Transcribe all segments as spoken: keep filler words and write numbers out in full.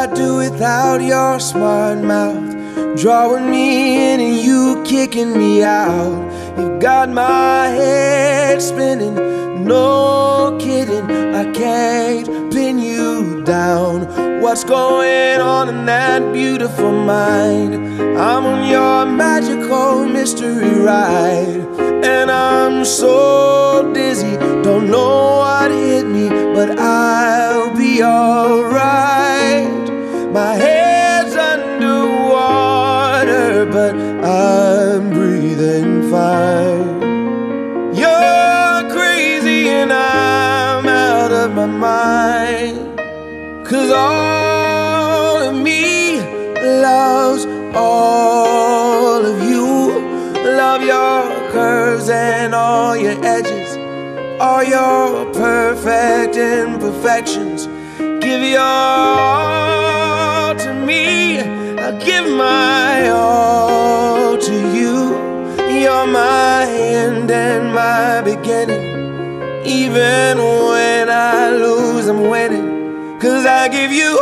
I do without your smart mouth, drawing me in and you kicking me out. You've got my head spinning, no kidding, I can't pin you down. What's going on in that beautiful mind? I'm on your magical mystery ride, and I'm so dizzy, don't know what hit me, but I'll be alright. My head's underwater, but I'm breathing fine. You're crazy and I'm out of my mind, 'cause all of me loves all of you. Love your curves and all your edges, all your perfect imperfections. Give your all to me, I'll give my all to you. You're my end and my beginning. Even when I lose, I'm winning, 'cause I give you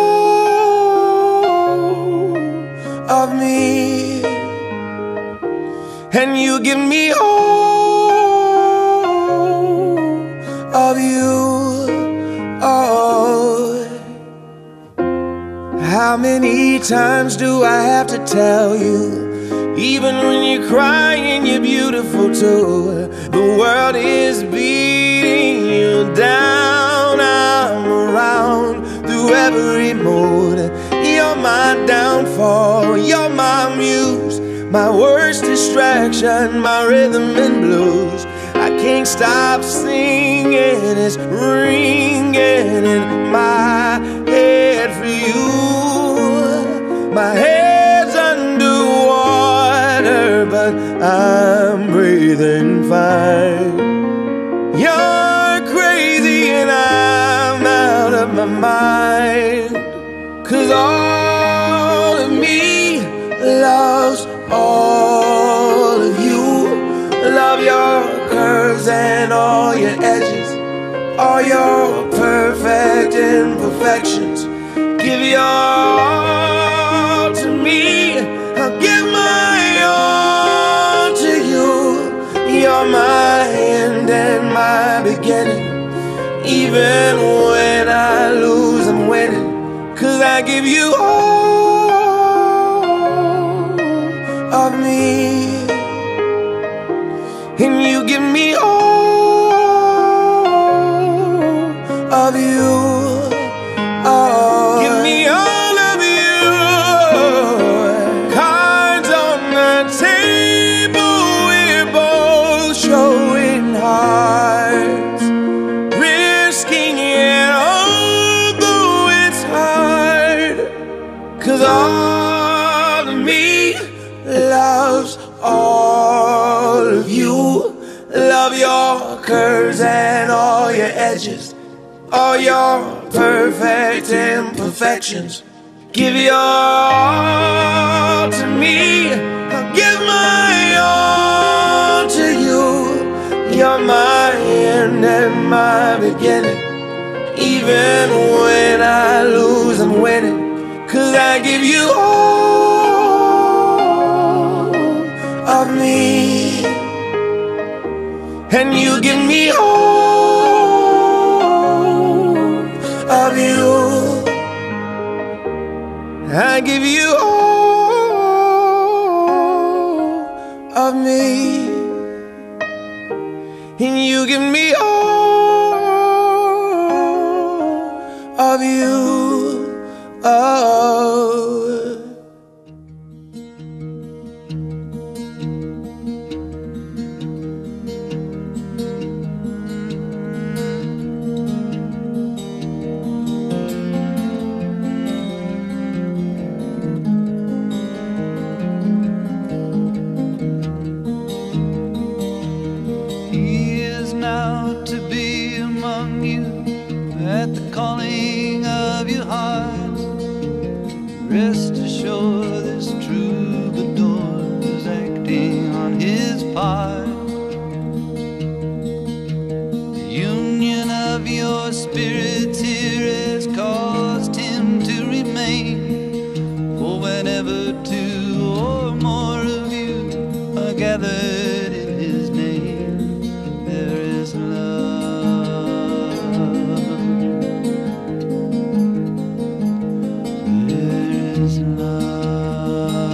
all of me, and you give me all of you. Oh, how many times do I have to tell you? Even when you're crying, you're beautiful too. The world is beating you down. I'm around through every mood. You're my downfall, you're my muse, my worst distraction, my rhythm and blues. I can't stop singing, it's ringing in my head for you. My head's underwater, but I'm breathing fine. You're crazy and I'm out of my mind, 'cause all of me loves all of you. Love your curves and all your edges, all your perfect imperfections. Give your all to me, I'll give my all to you. You're my end and my beginning. Even when I lose, I'm winning, 'cause I give you all of me, and you give me all of you. Oh, give me all of you. Cards on the table, we're both showing hearts, risking it although it's hard, 'cause all of me loves all of you. Love your curves and all your edges, all your perfect imperfections. Give your all to me, I'll give my all to you. You're my end and my beginning. Even when I lose, I'm winning, 'cause I give you all of me, and you give me all of you. I give you all of me, and you give me all of you. Oh, at the calling of your heart. gathered in his name. There is love. There is love.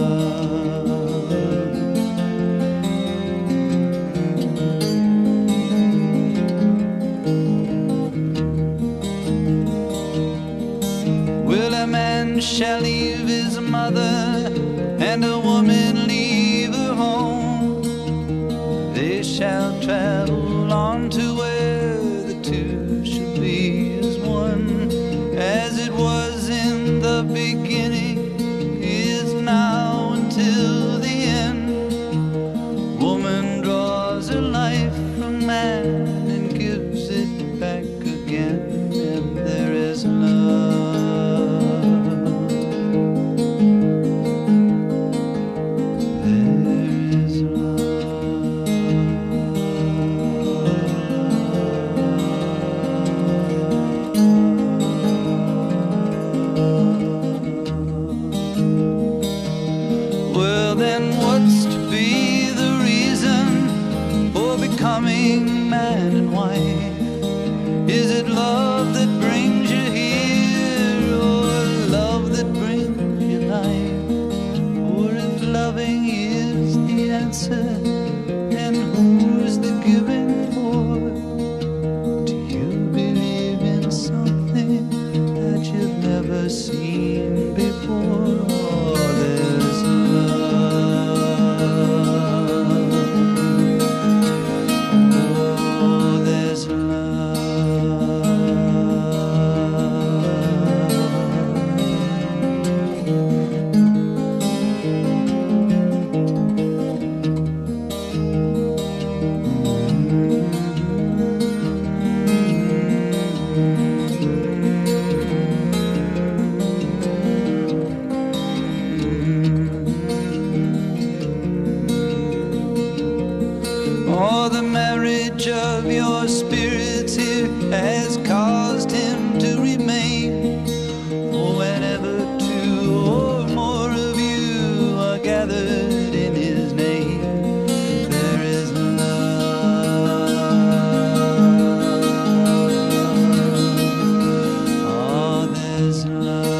Will a man shall leave his mother, and a woman leave her home? They shall travel on to where the two shall be as one. As it was in the beginning, is now until the end. Woman draws her life from man and gives it back again. And there is love. Well, then what's to be the reason for becoming man and wife? Is it love that brings you here, or love that brings you life? Or if loving is the answer, then who's the giving for? Do you believe in something that you've never seen before? Oh, there's Oh, there's Oh, the marriage of your spirits here has caused him to remain. For whenever two or more of you are gathered in his name, there is love. Oh, there's love.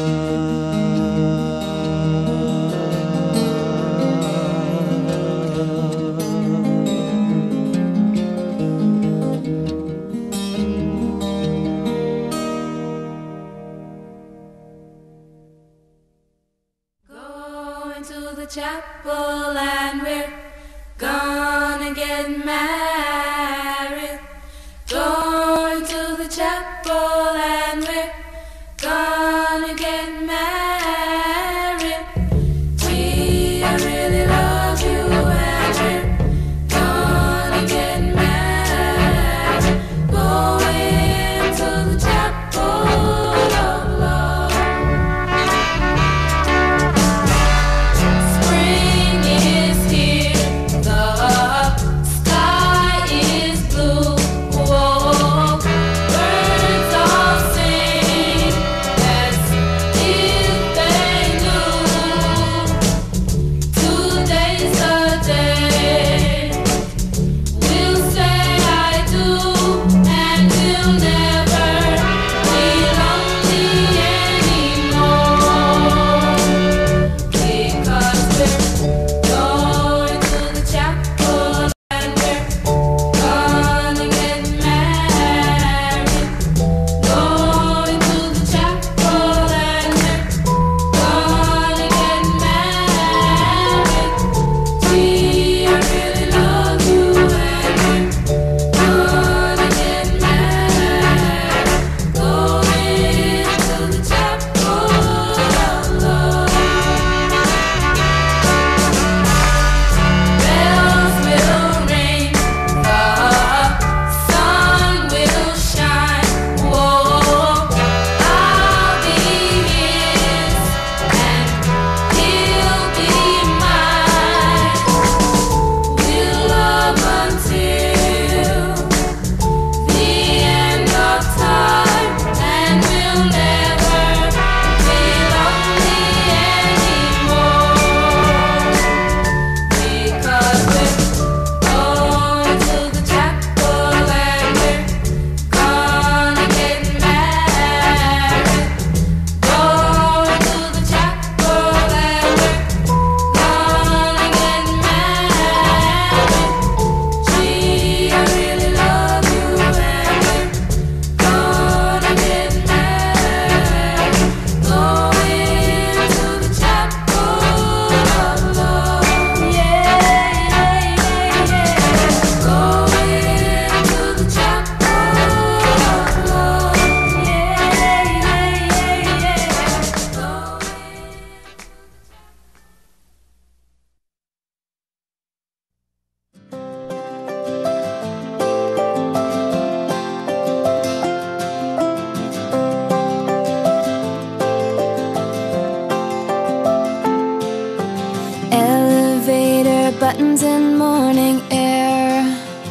buttons and morning air.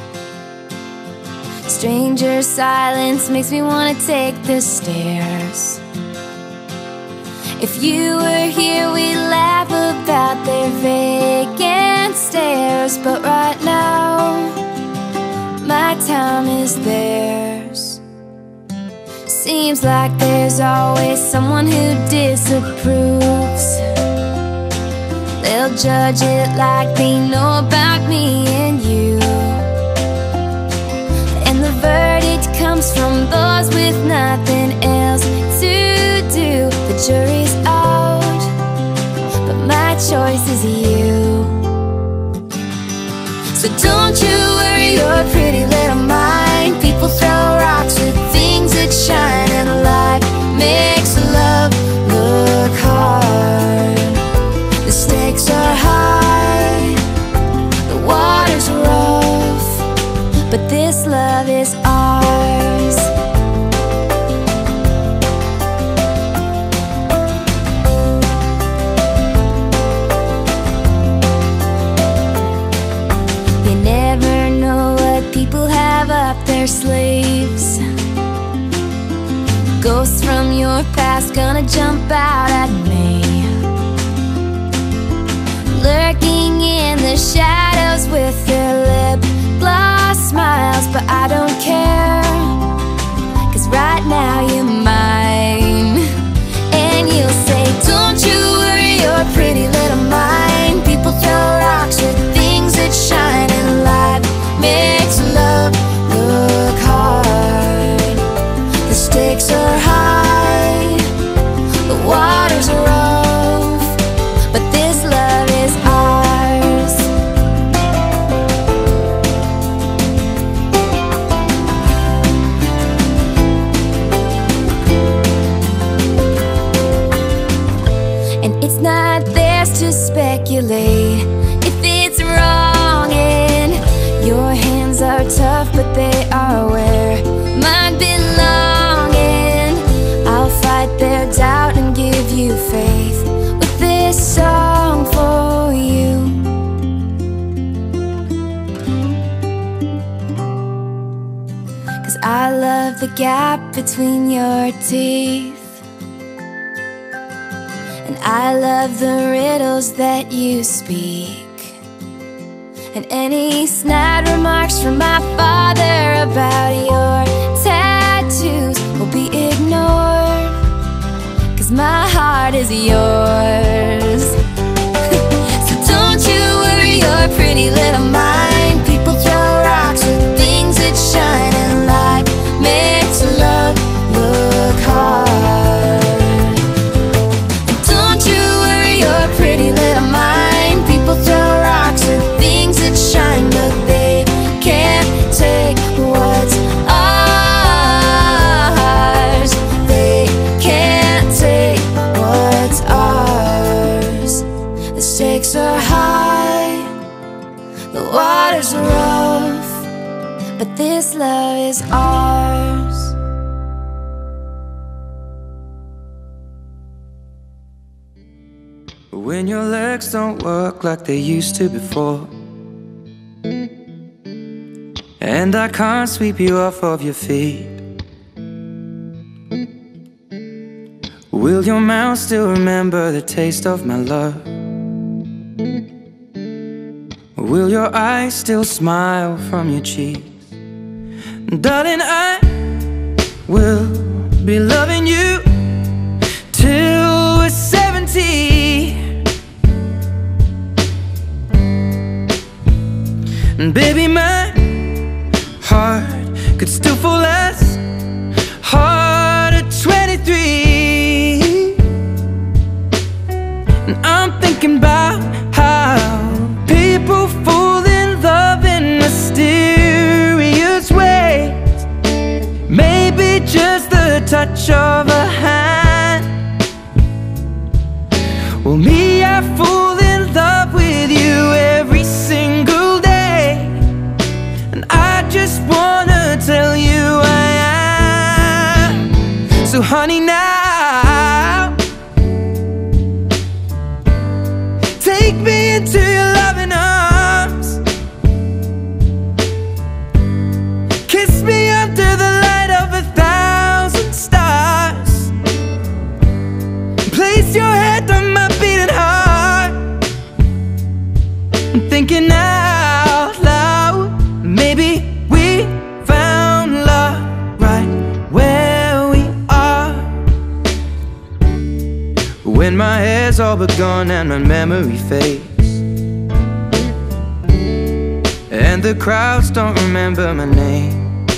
Stranger silence makes me wanna take the stairs. If you were here, we'd laugh about their vacant stares. But right now, my time is theirs. Seems like there's always someone who disapproves. They'll judge it like they know about me and you. And the verdict comes from those with nothing else to do. The jury's out, but my choice is you. So don't you worry your pretty little mind. People throw rocks with things that shine, and life makes love look hard. The stakes are high, the water's rough, but this love is ours. You never know what people have up their sleeves. Ghosts from your past gonna jump out at me, lurking in the shadows with their lip gloss smiles. But I don't care, 'cause right now you're mine. And you'll say, don't you worry your pretty little mind. People throw rocks with things that shine, and life makes love look hard. The stakes are high, the water's rough, but this love is ours. And it's not theirs to speculate if it's wrong, and your hands are tough, but they are where mine belong. And I'll fight their doubt and give you faith with this song for you. I love the gap between your teeth, and I love the riddles that you speak. And any snide remarks from my father about your tattoos will be ignored, 'cause my heart is yours. So don't you worry your pretty little mind. People throw rocks with things that shine, and life makes love look hard. And don't you worry your pretty little mind. People throw rocks with things that shine, but they can't take what's ours. They can't take what's ours. The stakes are high, the water's rough, but this love is ours. When your legs don't work like they used to before, and I can't sweep you off of your feet, will your mouth still remember the taste of my love? Will your eyes still smile from your cheeks? Darling, I will be loving you till we're seventy. And baby, my heart could still fall as hard at twenty-three. And I'm thinking about how people fall in love in mysterious ways. Maybe just the touch of a hand. Well, me, I fall in love with you every single day, and I just wanna tell you I am. So honey, now take me into your loving arms. thinking out loud, maybe we found love right where we are. When my hair's all but gone and my memory fades, and the crowds don't remember my name,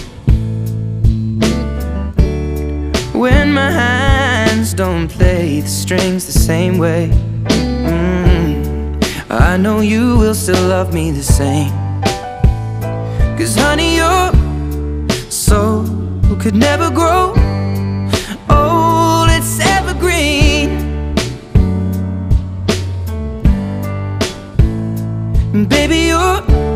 when my hands don't play the strings the same way, mm, I know you will still love me the same. 'Cause honey, your soul could never grow old, it's evergreen. Baby, you're